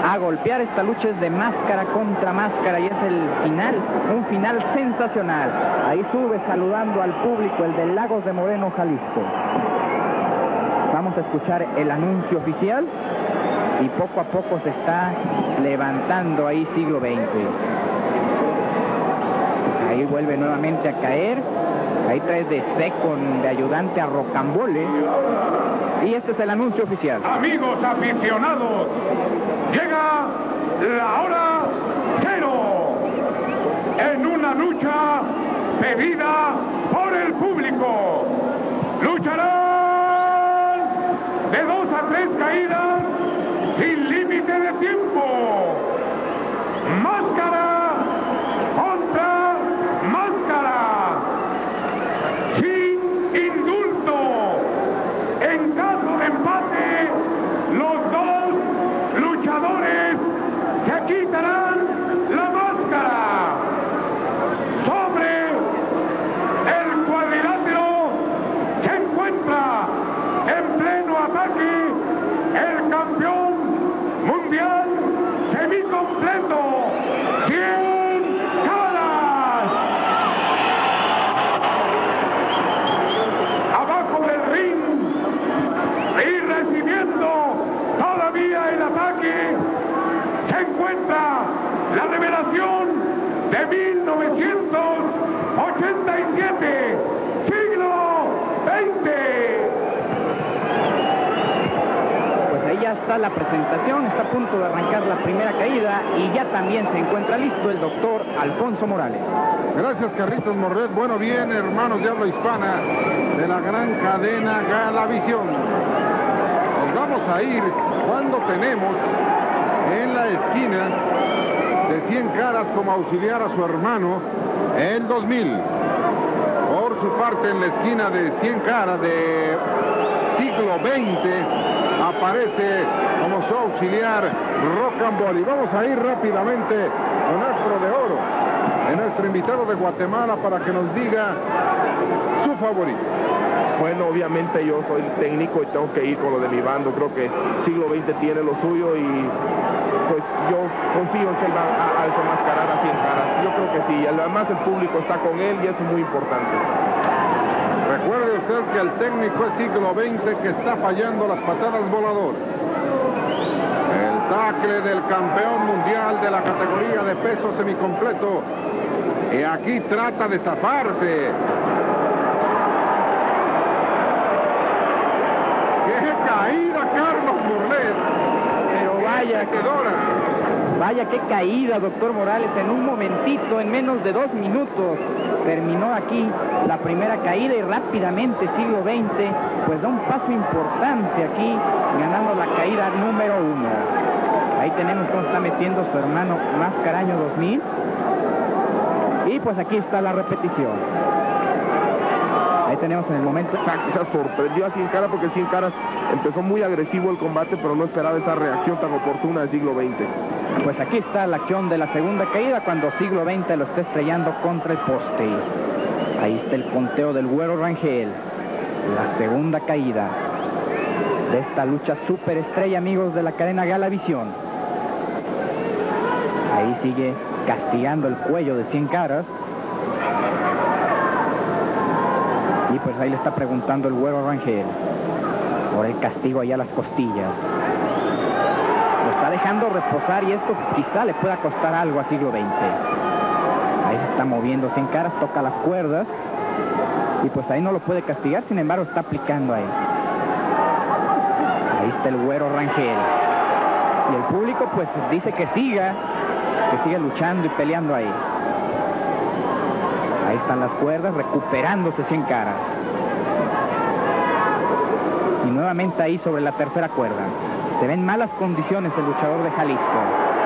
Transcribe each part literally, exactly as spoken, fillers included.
a golpear. Esta lucha es de máscara contra máscara y es el final, un final sensacional. Ahí sube saludando al público el de Lagos de Moreno, Jalisco. Vamos a escuchar el anuncio oficial y poco a poco se está levantando ahí Siglo veinte. Ahí vuelve nuevamente a caer. Ahí trae de seco de ayudante a Rocambole. Y este es el anuncio oficial. Amigos aficionados, llega la hora cero. En una lucha pedida por el público. Lucharán de dos a tres caídas sin límite de tiempo. Máscara contra máscara. Sin indulto. En caso de empate, los dos luchadores se quitarán la máscara. Sobre el cuadrilátero se encuentra en pleno ataque el campeón mundial semicompleto, cien caras. Abajo del ring y recibiendo todavía el ataque se encuentra la revelación de mil novecientos ochenta y siete, siglo veinte. Pues ahí ya está la presentación, está a punto de arrancar la primera caída y ya también se encuentra listo el doctor Alfonso Morales. Gracias, Carlitos Morret. Bueno, bien, hermanos de habla hispana de la gran cadena Galavisión. Nos vamos a ir cuando tenemos en la esquina de cien caras como auxiliar a su hermano, el dos mil. Por su parte, en la esquina de cien caras de siglo veinte, aparece como su auxiliar Rocambole. Vamos a ir rápidamente con Astro de Oro, en nuestro invitado de Guatemala, para que nos diga su favorito. Bueno, obviamente yo soy técnico y tengo que ir con lo de mi bando. Creo que siglo veinte tiene lo suyo y pues yo confío en que él va a, a desenmascarar a cien caras. Yo creo que sí, además el público está con él y eso es muy importante. Recuerde usted que el técnico es siglo veinte, que está fallando las patadas voladoras. El tackle del campeón mundial de la categoría de peso semicompleto. Y aquí trata de zafarse. ¡Qué caída, Carlos Morlet! Pero vaya que Vaya qué caída, doctor Morales, en un momentito, en menos de dos minutos. Terminó aquí la primera caída y rápidamente siglo veinte pues da un paso importante aquí, ganando la caída número uno. Ahí tenemos cómo está metiendo su hermano Mascaraño dos mil. Y pues aquí está la repetición. Ahí tenemos en el momento. Se sorprendió a cien caras porque cien caras empezó muy agresivo el combate, pero no esperaba esa reacción tan oportuna de siglo veinte. Pues aquí está la acción de la segunda caída cuando siglo veinte lo está estrellando contra el poste. Ahí está el conteo del Güero Rangel. La segunda caída de esta lucha superestrella, amigos de la cadena Galavisión. Ahí sigue castigando el cuello de cien caras. Y pues ahí le está preguntando el Güero Rangel por el castigo allá a las costillas. Lo está dejando reposar y esto quizá le pueda costar algo a siglo veinte. Ahí se está moviendo cien caras, toca las cuerdas. Y pues ahí no lo puede castigar, sin embargo está aplicando ahí. Ahí está el Güero Rangel. Y el público pues dice que siga, que siga luchando y peleando ahí. Ahí están las cuerdas, recuperándose cien caras. Y nuevamente ahí sobre la tercera cuerda. Se ven malas condiciones el luchador de Jalisco.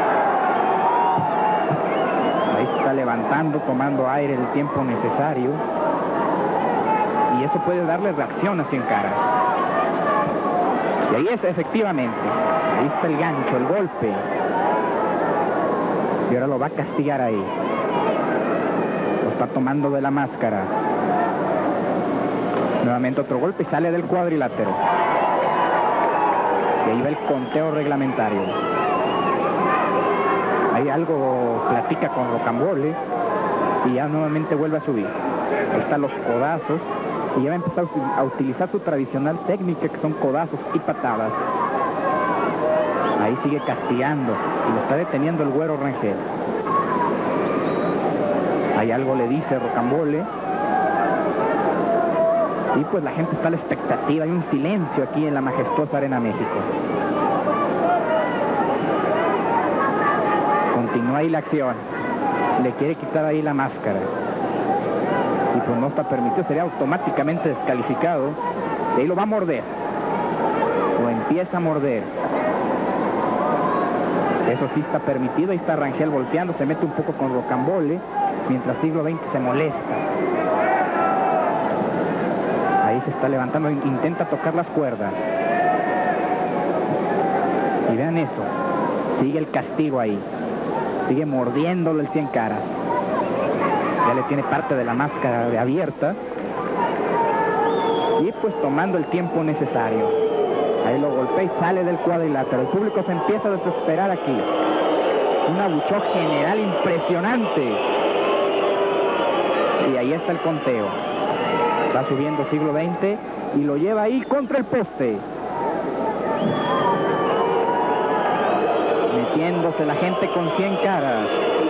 Ahí se está levantando, tomando aire el tiempo necesario. Y eso puede darle reacción a cien caras. Y ahí es, efectivamente. Ahí está el gancho, el golpe. Y ahora lo va a castigar ahí. Lo está tomando de la máscara. Nuevamente otro golpe y sale del cuadrilátero. Y ahí va el conteo reglamentario. Ahí algo platica con Rocambole y ya nuevamente vuelve a subir. Ahí están los codazos y ya va a empezar a utilizar su tradicional técnica, que son codazos y patadas. Ahí sigue castigando y lo está deteniendo el Güero Rangel. Ahí algo le dice Rocambole. Y pues la gente está a la expectativa. Hay un silencio aquí en la majestuosa Arena México. Continúa ahí la acción. Le quiere quitar ahí la máscara. Y pues no está permitido. Sería automáticamente descalificado. Y ahí lo va a morder. Lo empieza a morder. Eso sí está permitido. Ahí está Rangel volteando. Se mete un poco con Rocambole. Mientras Siglo veinte se molesta. Ahí se está levantando. Intenta tocar las cuerdas. Y vean eso. Sigue el castigo ahí. Sigue mordiéndolo el cien caras. Ya le tiene parte de la máscara de abierta. Y pues tomando el tiempo necesario. Ahí lo golpea y sale del cuadrilátero. El público se empieza a desesperar aquí. Un abucheo general impresionante. Y ahí está el conteo. Va subiendo Siglo veinte y lo lleva ahí contra el poste. Metiéndose la gente con cien caras.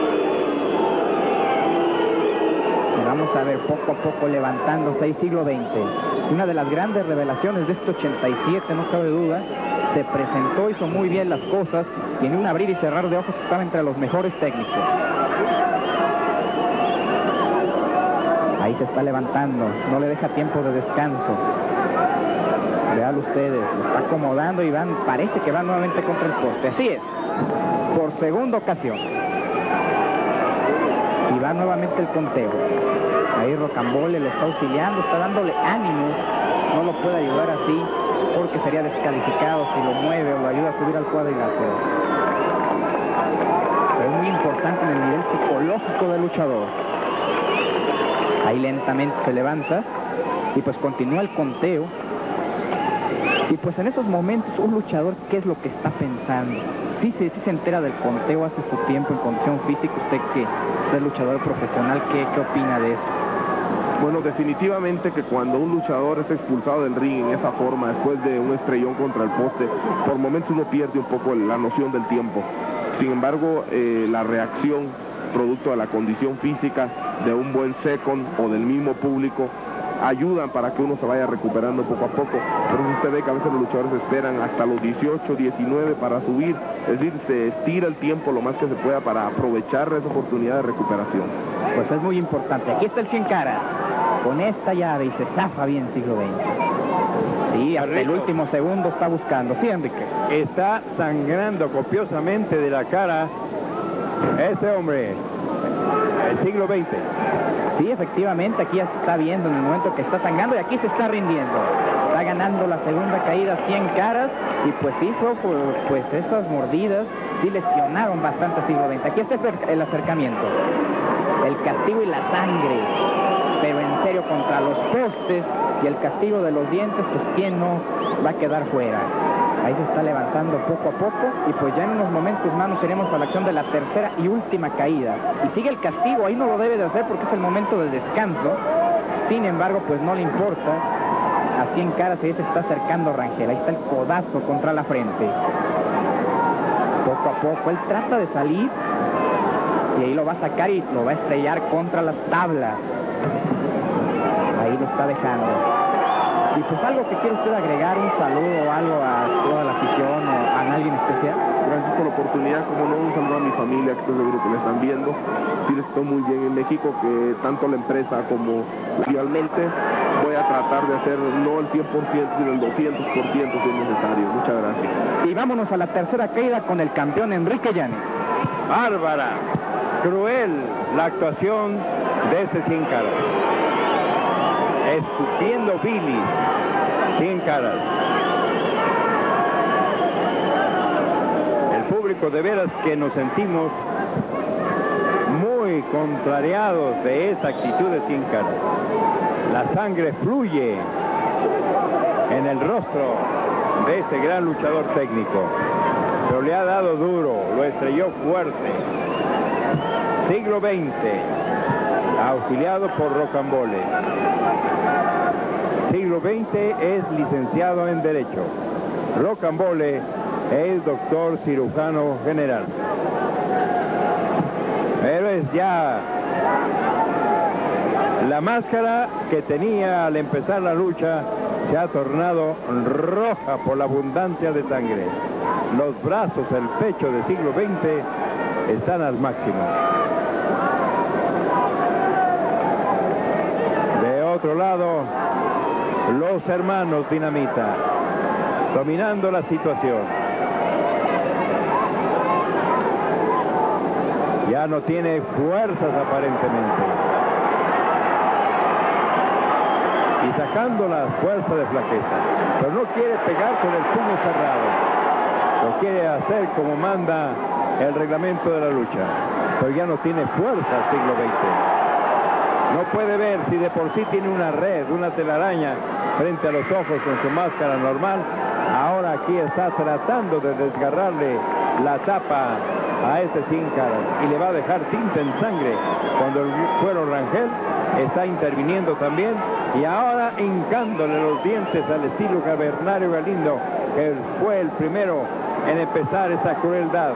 Y vamos a ver poco a poco levantándose ahí Siglo veinte. Una de las grandes revelaciones de este ochenta y siete, no cabe duda. Se presentó, hizo muy bien las cosas. Tiene un abrir y cerrar de ojos que estaba entre los mejores técnicos. Ahí se está levantando, no le deja tiempo de descanso. Vean ustedes, lo está acomodando y van, parece que van nuevamente contra el poste. Así es, por segunda ocasión. Y va nuevamente el conteo. Ahí Rocambole lo está auxiliando, está dándole ánimo. No lo puede ayudar así, porque sería descalificado si lo mueve o lo ayuda a subir al cuadrilátero. Pero es muy importante en el nivel psicológico del luchador. Ahí lentamente se levanta y pues continúa el conteo. Y pues en esos momentos un luchador, ¿qué es lo que está pensando? Sí, sí, sí se entera del conteo hace su tiempo en condición física. Usted que es luchador profesional, ¿qué, qué opina de eso? Bueno, definitivamente que cuando un luchador es expulsado del ring en esa forma, después de un estrellón contra el poste, por momentos uno pierde un poco la noción del tiempo. Sin embargo, eh, la reacción producto de la condición física de un buen second o del mismo público ayudan para que uno se vaya recuperando poco a poco. Pero usted ve que a veces los luchadores esperan hasta los dieciocho, diecinueve para subir, es decir, se estira el tiempo lo más que se pueda para aprovechar esa oportunidad de recuperación. Pues es muy importante. Aquí está el cien caras con esta llave y se zafa bien Siglo veinte. Sí, hasta el último segundo está buscando. Sí, Enrique. Está sangrando copiosamente de la cara este hombre, el Siglo veinte. Sí, efectivamente, aquí ya se está viendo en el momento que está sangrando y aquí se está rindiendo. Está ganando la segunda caída cien caras y pues hizo, pues esas mordidas sí lesionaron bastante a Siglo veinte. Aquí está el acercamiento, el castigo y la sangre, pero en serio contra los postes y el castigo de los dientes, pues quién no va a quedar fuera. Ahí se está levantando poco a poco y pues ya en unos momentos más nos iremos a la acción de la tercera y última caída. Y sigue el castigo, ahí no lo debe de hacer porque es el momento del descanso. Sin embargo, pues no le importa. A cien caras ahí se está acercando Rangel. Ahí está el codazo contra la frente. Poco a poco, él trata de salir y ahí lo va a sacar y lo va a estrellar contra las tablas. Ahí lo está dejando. Y pues algo que quiere usted agregar, un saludo o algo a toda la afición o a alguien especial. Gracias por la oportunidad, como no, un saludo a mi familia, que estoy seguro que me están viendo. Sí les estoy muy bien en México, que tanto la empresa como realmente voy a tratar de hacer no el cien por ciento, sino el doscientos por ciento si es necesario. Muchas gracias. Y vámonos a la tercera caída con el campeón Enrique Llanes. Bárbara, cruel la actuación de ese cien caras. Escupiendo Billy, cien caras. El público de veras que nos sentimos muy contrariados de esa actitud de cien caras. La sangre fluye en el rostro de ese gran luchador técnico, pero le ha dado duro, lo estrelló fuerte. Siglo veinte, auxiliado por Rocambole. Siglo veinte es licenciado en Derecho. Rocambole es doctor cirujano general. Pero es ya la máscara que tenía al empezar la lucha se ha tornado roja por la abundancia de sangre. Los brazos, el pecho de siglo veinte están al máximo. De otro lado, los hermanos Dinamita, dominando la situación. Ya no tiene fuerzas aparentemente. Y sacando las fuerzas de flaqueza. Pero no quiere pegar con el puño cerrado. Lo quiere hacer como manda el reglamento de la lucha. Pero ya no tiene fuerza siglo veinte. No puede ver si de por sí tiene una red, una telaraña frente a los ojos con su máscara normal. Ahora aquí está tratando de desgarrarle la tapa a este Sin Caras y le va a dejar tinta en sangre cuando el Güero Rangel está interviniendo también y ahora hincándole los dientes al estilo Cavernario Galindo, que fue el primero en empezar esa crueldad.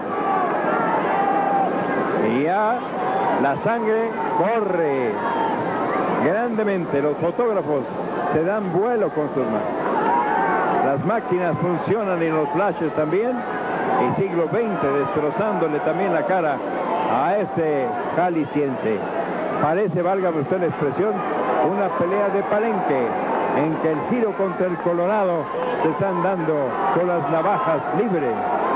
Y ya la sangre corre grandemente. Los fotógrafos se dan vuelo con sus manos. Las máquinas funcionan y los flashes también. Y siglo veinte destrozándole también la cara a este jalisciense. Parece, válgame usted la expresión, una pelea de palenque en que el giro contra el Colorado se están dando con las navajas libres.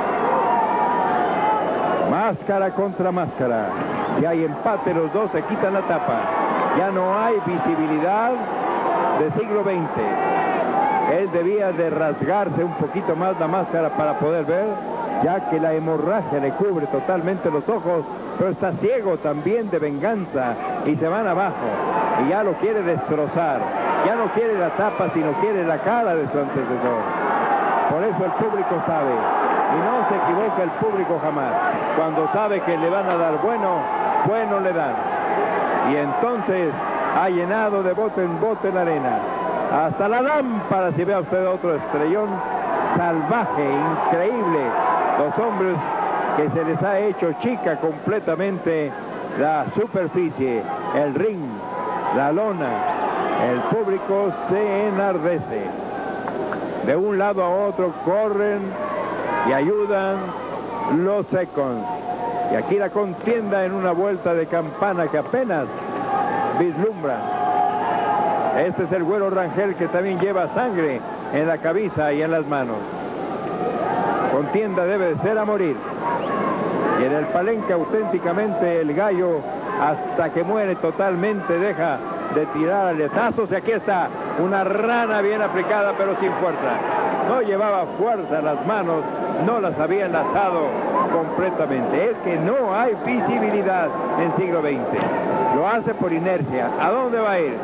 Máscara contra máscara. Si hay empate, los dos se quitan la tapa. Ya no hay visibilidad de siglo veinte. Él debía de rasgarse un poquito más la máscara para poder ver, ya que la hemorragia le cubre totalmente los ojos, pero está ciego también de venganza y se van abajo y ya lo quiere destrozar. Ya no quiere la tapa, sino quiere la cara de su antecesor. Por eso el público sabe, y no se equivoca el público jamás. Cuando sabe que le van a dar bueno, bueno le dan. Y entonces ha llenado de bote en bote la arena. Hasta la lámpara, si ve usted otro estrellón salvaje, increíble. Los hombres que se les ha hecho chica completamente la superficie, el ring, la lona. El público se enardece. De un lado a otro corren y ayudan los seconds. Y aquí la contienda en una vuelta de campana que apenas vislumbra. Este es el Güero Rangel, que también lleva sangre en la cabeza y en las manos. Contienda debe de ser a morir. Y en el palenque auténticamente el gallo, hasta que muere totalmente, deja de tirar aletazos. Y aquí está una rana bien aplicada pero sin fuerza. No llevaba fuerza las manos, no las había enlazado completamente. Es que no hay visibilidad en siglo veinte. Lo hace por inercia. ¿A dónde va a ir?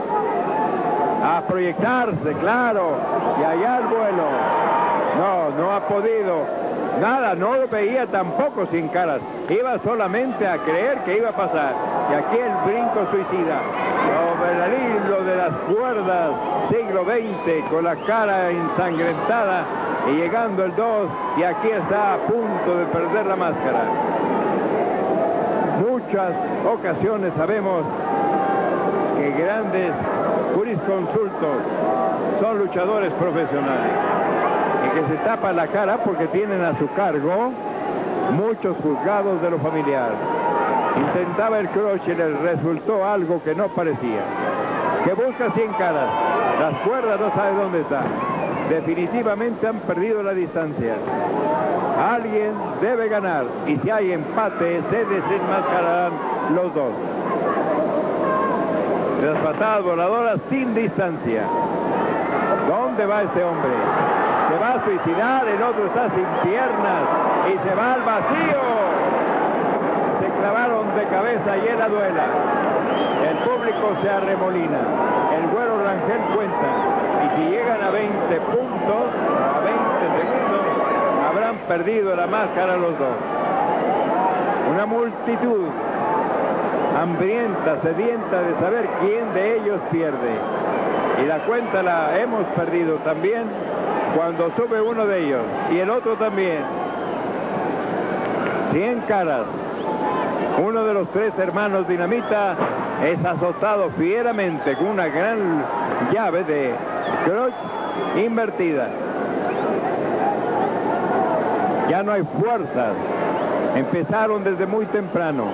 A proyectarse, claro, y allá el vuelo. No, no ha podido. Nada, no lo veía tampoco Sin Caras. Iba solamente a creer que iba a pasar. Y aquí el brinco suicida. Sobre el hilo de las cuerdas, siglo veinte, con la cara ensangrentada. Y llegando el dos, y aquí está a punto de perder la máscara. Muchas ocasiones sabemos que grandes jurisconsultos son luchadores profesionales y que se tapan la cara porque tienen a su cargo muchos juzgados de lo familiar. Intentaba el croche y le resultó algo que no parecía. Que busca Sin Caras. Las cuerdas no sabe dónde está. Definitivamente han perdido la distancia. Alguien debe ganar y si hay empate se desenmascararán los dos. Las patadas voladoras sin distancia. ¿Dónde va este hombre? Se va a suicidar, el otro está sin piernas y se va al vacío. Se clavaron de cabeza y en la duela. El público se arremolina. El Güero Rangel cuenta. Y si llegan a veinte puntos, a veinte segundos, habrán perdido la máscara los dos. Una multitud hambrienta, sedienta de saber quién de ellos pierde. Y la cuenta la hemos perdido también cuando sube uno de ellos y el otro también. Cien Caras, uno de los tres hermanos Dinamita, es azotado fieramente con una gran llave de crotch invertida. Ya no hay fuerzas. Empezaron desde muy temprano.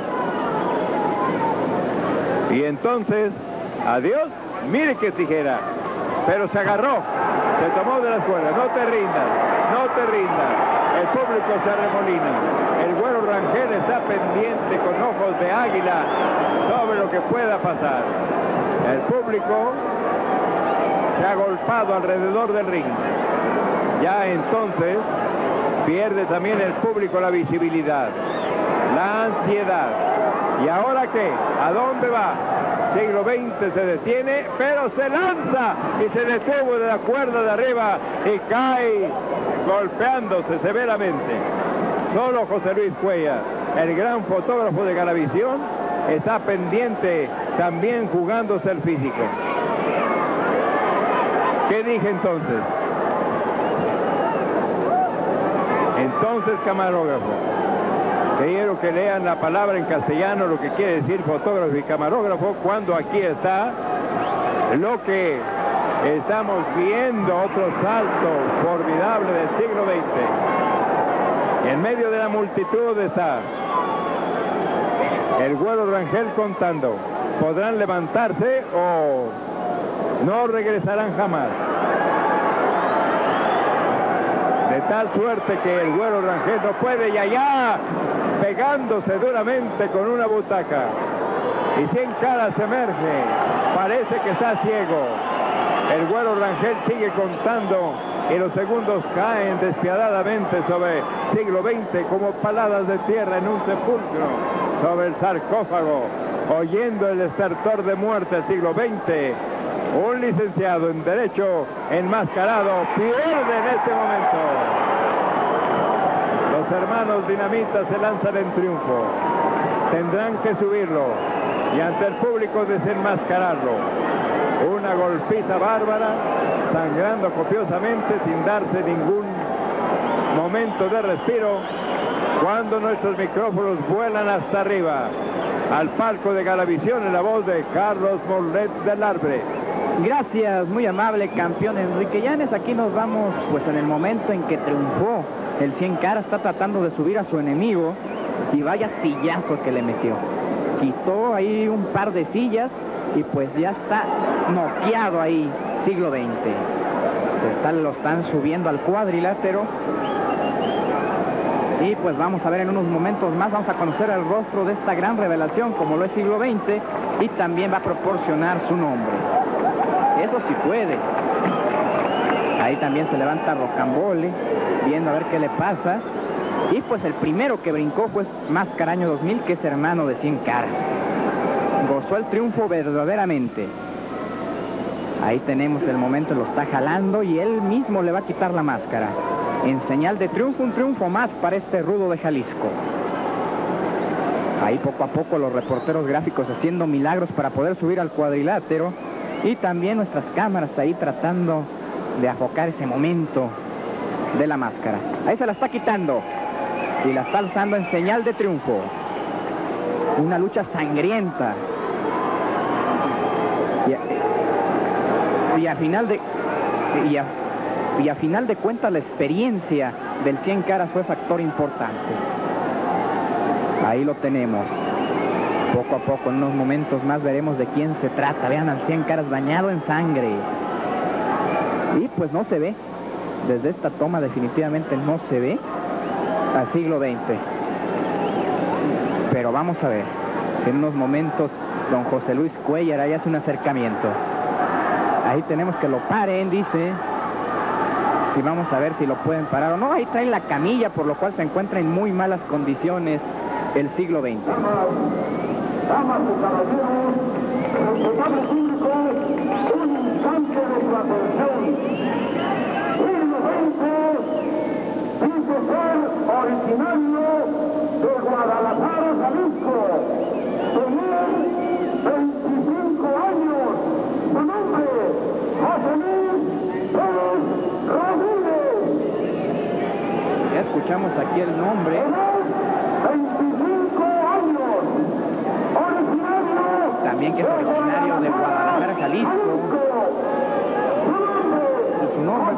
Y entonces, adiós, mire qué tijera. Pero se agarró, se tomó de las cuerdas. No te rindas, no te rindas. El público se arremolina. El Güero Rangel está pendiente con ojos de águila sobre lo que pueda pasar. El público se ha agolpado alrededor del ring. Ya entonces pierde también el público la visibilidad, la ansiedad. ¿Y ahora qué? ¿A dónde va? Siglo veinte se detiene, pero se lanza y se detuvo de la cuerda de arriba y cae golpeándose severamente. Solo José Luis Cuellar, el gran fotógrafo de Galavisión, está pendiente también jugándose el físico. ¿Qué dije entonces? Entonces, camarógrafo, quiero que lean la palabra en castellano, lo que quiere decir fotógrafo y camarógrafo, cuando aquí está lo que estamos viendo, otro salto formidable del siglo veinte. En medio de la multitud está el Güero Rangel contando. ¿Podrán levantarse o no regresarán jamás? De tal suerte que el Güero Rangel no puede, y allá pegándose duramente con una butaca. Y Cien Caras emerge, parece que está ciego. El Güero Rangel sigue contando y los segundos caen despiadadamente sobre siglo veinte como paladas de tierra en un sepulcro sobre el sarcófago, oyendo el estertor de muerte del siglo veinte. Un licenciado en Derecho enmascarado pierde en este momento. Los hermanos Dinamita se lanzan en triunfo. Tendrán que subirlo y ante el público desenmascararlo. Una golpiza bárbara, sangrando copiosamente sin darse ningún momento de respiro, cuando nuestros micrófonos vuelan hasta arriba al palco de Galavisión en la voz de Carlos Morlet del Arbre. Gracias, muy amable campeón Enrique Llanes. Aquí nos vamos pues en el momento en que triunfó. El Cien Caras está tratando de subir a su enemigo y vaya sillazo que le metió. Quitó ahí un par de sillas y pues ya está noqueado ahí siglo veinte. Está, lo están subiendo al cuadrilátero. Y pues vamos a ver en unos momentos más, vamos a conocer el rostro de esta gran revelación como lo es siglo veinte, y también va a proporcionar su nombre. Eso sí puede. Ahí también se levanta Rocambole, viendo a ver qué le pasa. Y pues el primero que brincó fue Máscara Año dos mil, que es hermano de Cien Caras. Gozó el triunfo verdaderamente. Ahí tenemos el momento, lo está jalando y él mismo le va a quitar la máscara. En señal de triunfo, un triunfo más para este rudo de Jalisco. Ahí poco a poco los reporteros gráficos haciendo milagros para poder subir al cuadrilátero. Y también nuestras cámaras ahí tratando de afocar ese momento de la máscara. Ahí se la está quitando y la está alzando en señal de triunfo. Una lucha sangrienta. Y a, y a final de... Y a, y a final de cuentas la experiencia del Cien Caras fue factor importante. Ahí lo tenemos. Poco a poco, en unos momentos más veremos de quién se trata. Vean al Cien Caras bañado en sangre. Y pues no se ve. Desde esta toma definitivamente no se ve al siglo veinte. Pero vamos a ver. En unos momentos don José Luis Cuellar ahí hace un acercamiento. Ahí tenemos que lo paren, dice. Y vamos a ver si lo pueden parar o no. Ahí traen la camilla, por lo cual se encuentra en muy malas condiciones el siglo veinte. Damas y caballeros, respetable público, un instante de su atención. Siglo veinte dice ser originario de Guadalajara, Jalisco. Tenía aquí el nombre. veinticinco años. Originario. También que es originario de Guadalajara, Jalisco. Y su nombre...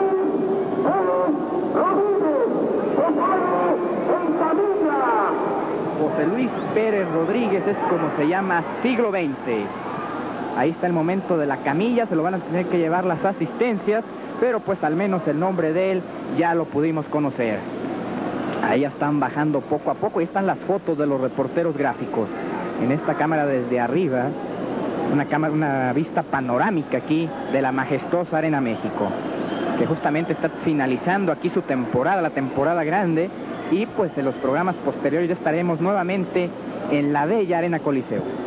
José Luis Pérez Rodríguez es como se llama, siglo veinte. Ahí está el momento de la camilla, se lo van a tener que llevar las asistencias, pero pues al menos el nombre de él ya lo pudimos conocer. Ahí ya están bajando poco a poco, ahí están las fotos de los reporteros gráficos. En esta cámara desde arriba, una cámara, una vista panorámica aquí de la majestuosa Arena México, que justamente está finalizando aquí su temporada, la temporada grande, y pues en los programas posteriores ya estaremos nuevamente en la bella Arena Coliseo.